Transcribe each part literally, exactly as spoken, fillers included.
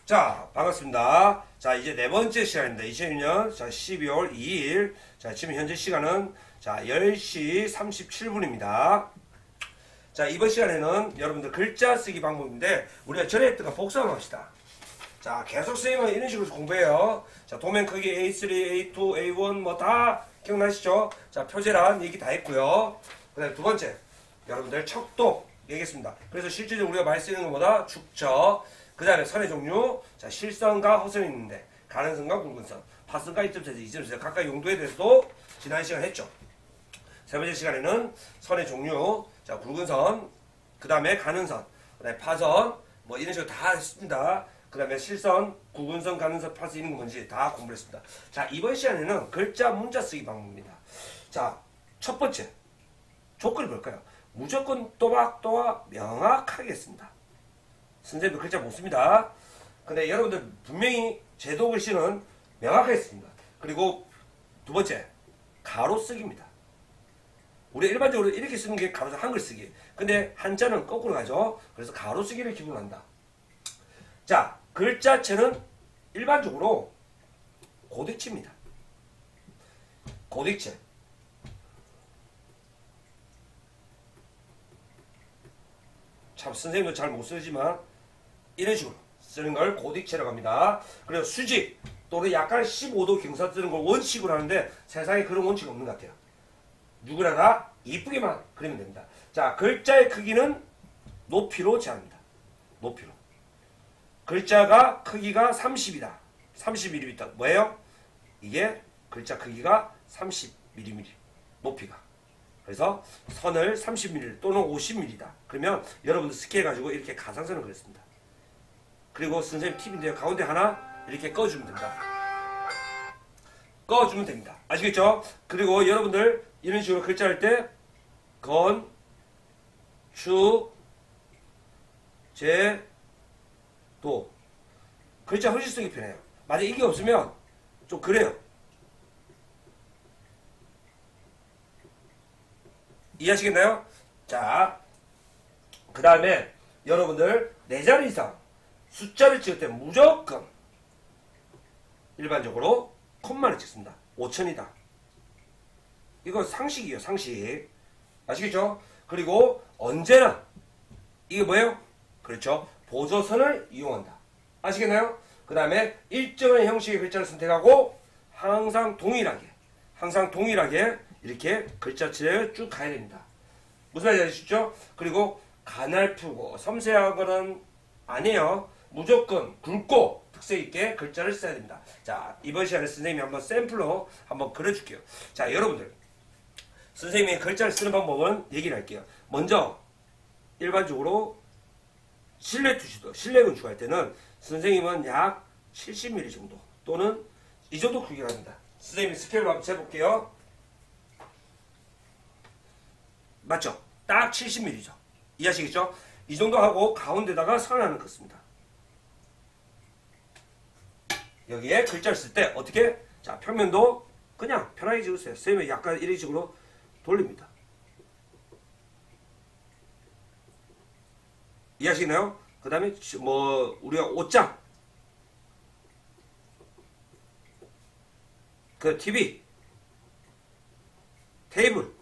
자, 반갑습니다. 자, 이제 네 번째 시간입니다. 이천이 년 자, 십이월 이일. 자, 지금 현재 시간은 자, 열 시 삼십칠 분입니다. 자, 이번 시간에는 여러분들 글자 쓰기 방법인데 우리가 전에 했던 거 복사 한번 합시다. 자, 계속 선생님은 이런 식으로 공부해요. 자, 도면 크기 에이 쓰리, 에이 투, 에이 원 뭐 다 기억나시죠? 자, 표제란 얘기 다 했고요. 그 다음에 두 번째, 여러분들 척도 얘기했습니다. 그래서 실질적으로 우리가 많이 쓰는 것보다 축척, 그 다음에 선의 종류, 자, 실선과 허선이 있는데 가는선과 굵은선, 파선과 이점선, 이점선 각각 용도에 대해서도 지난 시간에 했죠. 세 번째 시간에는 선의 종류, 자, 굵은선, 그 다음에 가는선, 그 다음에 파선, 뭐 이런 식으로 다 했습니다. 그 다음에 실선, 굵은선, 가는선, 파선 있는 거 뭔지 다 공부를 했습니다. 자, 이번 시간에는 글자 문자 쓰기 방법입니다. 자, 첫 번째 조건이 뭘까요? 무조건 또박또박 명확하게 했습니다. 선생님도 글자 못 씁니다. 근데 여러분들 분명히 제도 글씨는 명확하게 씁니다. 그리고 두 번째, 가로 쓰기입니다. 우리 일반적으로 이렇게 쓰는 게 가로 한글 쓰기. 근데 한자는 거꾸로 가죠. 그래서 가로 쓰기를 기본으로 한다. 자, 글자체는 일반적으로 고딕체입니다. 고딕체. 참 선생님도 잘 못 쓰지만 이런 식으로 쓰는 걸 고딕체라고 합니다. 그리고 수직 또는 약간 십오 도 경사 쓰는 걸 원칙으로 하는데 세상에 그런 원칙 없는 것 같아요. 누구나 다 이쁘게만 그리면 됩니다. 자, 글자의 크기는 높이로 제한합니다. 높이로. 글자가 크기가 삼십이다. 삼십 밀리미터. 뭐예요? 이게 글자 크기가 삼십 밀리미터. 높이가. 그래서 선을 삼십 밀리미터 또는 오십 밀리미터다. 그러면 여러분들 스케일해가지고 이렇게 가상선을 그렸습니다. 그리고 선생님 팁인데요. 가운데 하나 이렇게 꺼주면 됩니다. 꺼주면 됩니다. 아시겠죠? 그리고 여러분들 이런 식으로 글자 할 때 건, 축, 제, 도. 글자 훨씬 쓰기 편해요. 만약 이게 없으면 좀 그래요. 이해하시겠나요? 자, 그 다음에 여러분들 네 자리 이상 숫자를 찍을 때 무조건 일반적으로 콤마를 찍습니다. 오천이다. 이거 상식이에요. 상식. 아시겠죠? 그리고 언제나 이게 뭐예요? 그렇죠. 보조선을 이용한다. 아시겠나요? 그 다음에 일정한 형식의 글자를 선택하고 항상 동일하게 항상 동일하게 이렇게 글자체를 쭉 가야 됩니다. 무슨 말인지 아시죠? 그리고 가날프고 섬세한 거는 아니에요. 무조건 굵고 특색 있게 글자를 써야 됩니다. 자, 이번 시간에 선생님이 한번 샘플로 한번 그려줄게요. 자, 여러분들 선생님이 글자를 쓰는 방법은 얘기를 할게요. 먼저 일반적으로 실내 투시도 실내 건축할 때는 선생님은 약 칠십 밀리미터 정도 또는 이 정도 크기를 합니다. 선생님이 스케일로 한번 재볼게요. 맞죠? 딱 칠십 밀리미터죠. 이해하시겠죠? 이 정도 하고 가운데다가 선을 하나 긋습니다. 여기에 글자를 쓸 때 어떻게? 자, 평면도 그냥 편하게 찍으세요. 선생님이 약간 이런 식으로 돌립니다. 이해하시나요? 그 다음에 뭐 우리가 옷장, 그 티비, 테이블.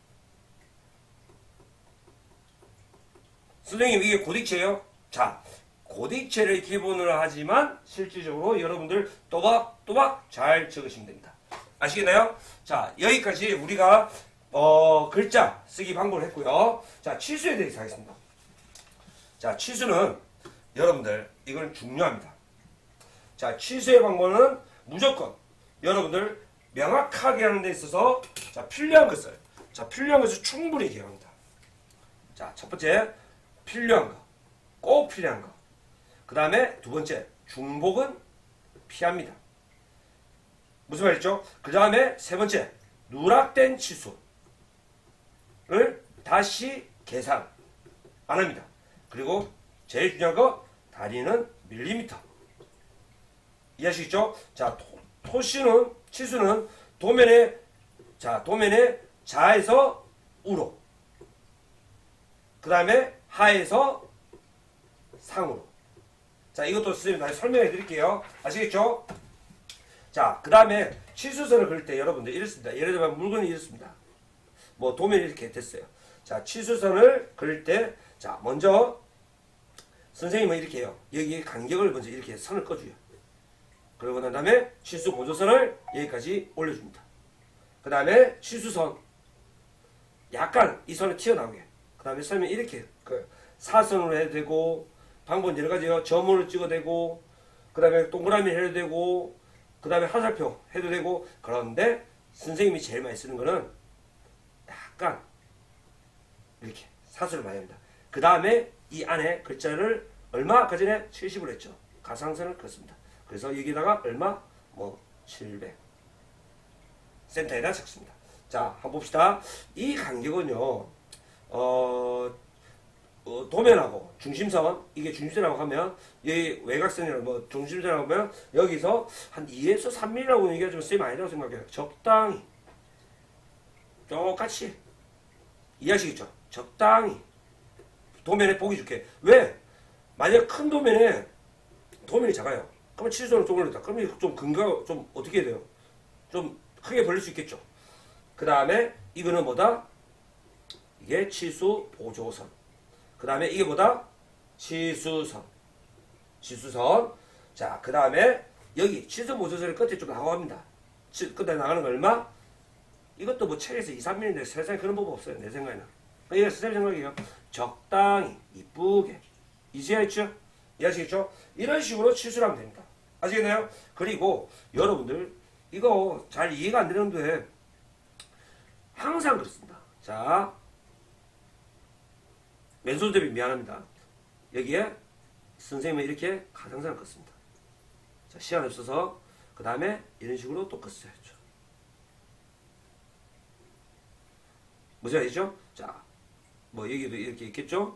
선생님 이게 고딕체예요. 자, 고딕체를 기본으로 하지만 실질적으로 여러분들 또박또박 잘 적으시면 됩니다. 아시겠나요? 자, 여기까지 우리가 어, 글자 쓰기 방법을 했고요. 자, 치수에 대해서 하겠습니다. 자, 치수는 여러분들 이건 중요합니다. 자, 치수의 방법은 무조건 여러분들 명확하게 하는 데 있어서 자, 필요한 것을 자, 필요한 것을 충분히 기억합니다. 자, 첫 번째 필요한 거, 꼭 필요한 거. 그 다음에 두 번째 중복은 피합니다. 무슨 말이죠? 그 다음에 세 번째 누락된 치수를 다시 계산 안 합니다. 그리고 제일 중요한 거 다리는 밀리미터. 이해하시겠죠? 자, 토, 토시는 치수는 도면의 자 도면의 좌에서 우로, 그 다음에 하에서 상으로. 자, 이것도 선생님이 다시 설명해 드릴게요. 아시겠죠? 자, 그 다음에 치수선을 그릴 때 여러분들 이렇습니다. 예를 들면 물건이 이렇습니다. 뭐 도면이 이렇게 됐어요. 자, 치수선을 그릴 때, 자, 먼저 선생님은 이렇게 해요. 여기 간격을 먼저 이렇게 선을 꺼줘요. 그러고 난 다음에 치수 보조선을 여기까지 올려줍니다. 그 다음에 치수선 약간 이 선을 튀어나오게. 그 다음에 선생님이 이렇게 그 사선으로 해도 되고, 방법은 여러 가지요. 점으로 찍어도 되고, 그 다음에 동그라미 해도 되고, 그 다음에 화살표 해도 되고. 그런데 선생님이 제일 많이 쓰는 거는 약간 이렇게 사수를 많이 합니다. 그 다음에 이 안에 글자를 얼마 아까 전에 칠십으로 했죠. 가상선을 그었습니다. 그래서 여기다가 얼마? 뭐 칠백 센터에다 적습니다. 자, 한번 봅시다. 이 간격은요, 어, 어, 도면하고 중심선, 이게 중심선이라고 하면, 여기 외곽선이라고, 뭐, 중심선이라고 하면, 여기서 한 이에서 삼 밀리미터라고 얘기하지만 쌤이 아니라고 생각해요. 적당히. 똑같이. 이해하시겠죠? 적당히. 도면에 보기 좋게. 왜? 만약 큰 도면에, 도면이 작아요. 그러면 치수선을 좀 올렸다. 그러면 좀 근가, 좀 어떻게 해야 돼요? 좀 크게 벌릴 수 있겠죠? 그 다음에, 이거는 뭐다? 이게 치수 보조선. 그 다음에 이게 뭐다? 치수선. 치수선. 자, 그 다음에 여기 치수 보조선의 끝에 좀 나갑니다. 끝에 나가는 거 얼마? 이것도 뭐 책에서 이, 삼 밀리미터인데 세상에 그런 법 없어요. 내 생각에는. 이게 선생님 생각이에요. 적당히, 이쁘게. 이해하시죠? 이해하시겠죠? 이런 식으로 치수를 하면 됩니다. 아시겠나요? 그리고 여러분들 이거 잘 이해가 안 되는데 항상 그렇습니다. 자, 왼손 대비 미안합니다. 여기에 선생님은 이렇게 가상선을 긋습니다. 자, 시간이 없어서 그 다음에 이런 식으로 또 긋어야죠. 무슨 말이죠? 자, 뭐 여기도 이렇게 있겠죠?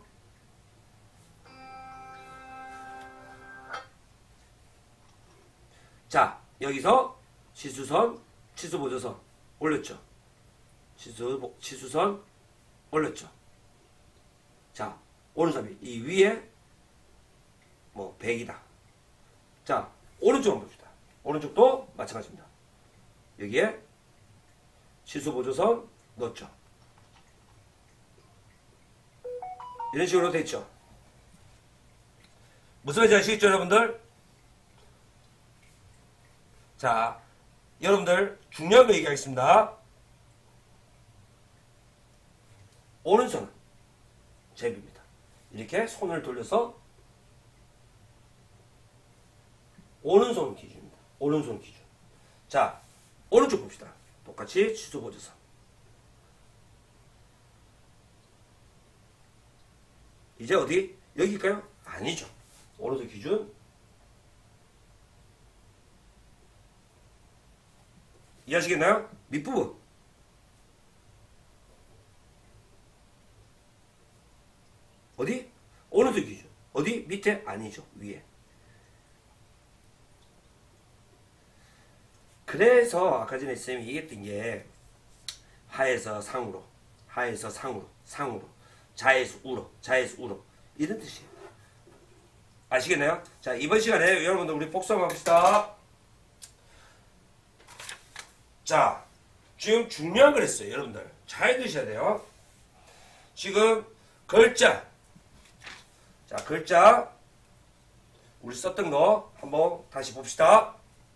자, 여기서 치수선, 치수보조선 올렸죠. 치수, 치수선 올렸죠. 자, 오른손이 이 위에 뭐 백이다. 자, 오른쪽 한번 봅시다. 오른쪽도 마찬가지입니다. 여기에 치수보조선 넣었죠. 이런 식으로 됐죠. 무슨 말인지 아시겠죠, 여러분들? 자, 여러분들 중요한 거 얘기하겠습니다. 오른손은 제비입니다. 이렇게 손을 돌려서 오른손 기준입니다. 오른손 기준. 자, 오른쪽 봅시다. 똑같이 치수 보조선. 이제 어디? 여기일까요? 아니죠. 오른손 기준. 이해하시겠나요? 밑부분. 어디? 오른손 기준. 어디? 밑에? 아니죠. 위에. 그래서 아까 전에 쌤이 얘기했던 게 하에서 상으로, 하에서 상으로, 상으로, 좌에서 우로, 좌에서 우로 이런 뜻이에요. 아시겠나요? 자, 이번 시간에 여러분들 우리 복수 한번 합시다. 자, 지금 중요한 걸 했어요. 여러분들 잘 드셔야 돼요. 지금 글자, 자, 글자 우리 썼던 거 한번 다시 봅시다.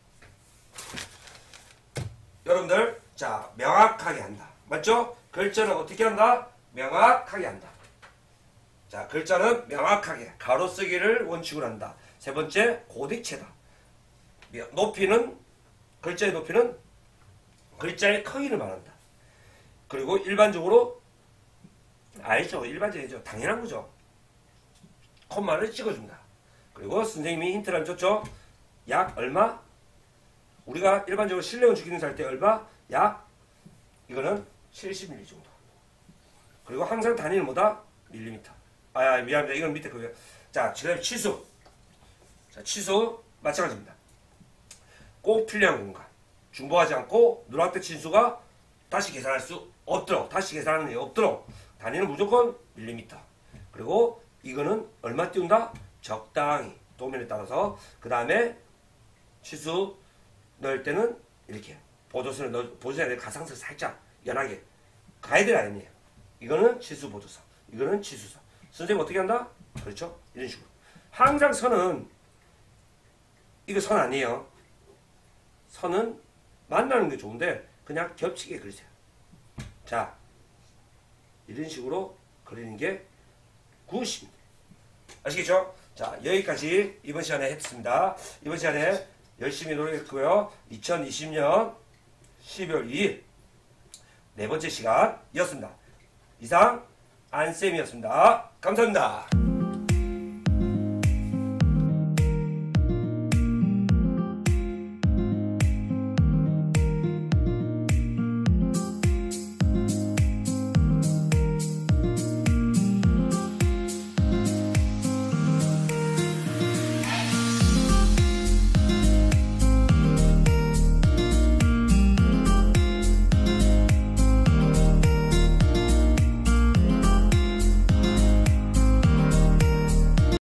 여러분들, 자, 명확하게 한다. 맞죠? 글자는 어떻게 한다? 명확하게 한다. 자, 글자는 명확하게 가로 쓰기를 원칙으로 한다. 세 번째, 고딕체다. 높이는, 글자의 높이는 글자의 크기를 말한다. 그리고 일반적으로, 알죠? 일반적이죠. 당연한 거죠. 콤마를 찍어준다. 그리고 선생님이 힌트를 줬죠? 약 얼마? 우리가 일반적으로 실내원 주기능사 할 때 얼마? 약, 이거는 칠십 밀리미터 정도. 그리고 항상 단위는 뭐다? 밀리미터. 아, 미안합니다. 이건 밑에 그거예요. 자, 지금 치수. 자, 치수 마찬가지입니다. 꼭 필요한 공간. 중복하지 않고 누락된 치수가 다시 계산할 수 없도록, 다시 계산하는 게 없도록 단위는 무조건 밀리미터. 그리고 이거는 얼마 띄운다? 적당히. 도면에 따라서. 그 다음에 치수 넣을 때는 이렇게 보조선을 넣, 보조선에 가상선 살짝 연하게 가야 될 아니에요. 이거는 치수 보조선, 이거는 치수선. 선생님 어떻게 한다? 그렇죠? 이런 식으로. 항상 선은 이거 선 아니에요. 선은 만나는 게 좋은데 그냥 겹치게 그리세요. 자, 이런 식으로 그리는 게 굿입니다. 아시겠죠? 자, 여기까지 이번 시간에 했습니다. 이번 시간에 열심히 노력했고요. 이천이십 년 십이월 이일 네 번째 시간이었습니다. 이상 안쌤이었습니다. 감사합니다.